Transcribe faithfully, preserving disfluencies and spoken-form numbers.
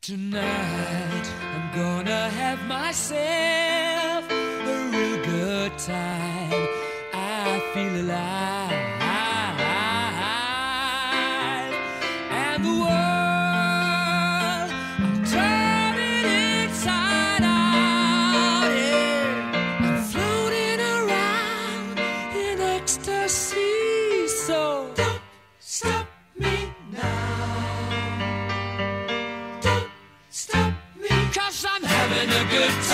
Tonight I'm gonna have myself a real good time. I feel alive, and the world, I'm turning inside out. Yeah. I'm floating around in ecstasy. So don't stop me now. Stop me, 'cause I'm having a good time.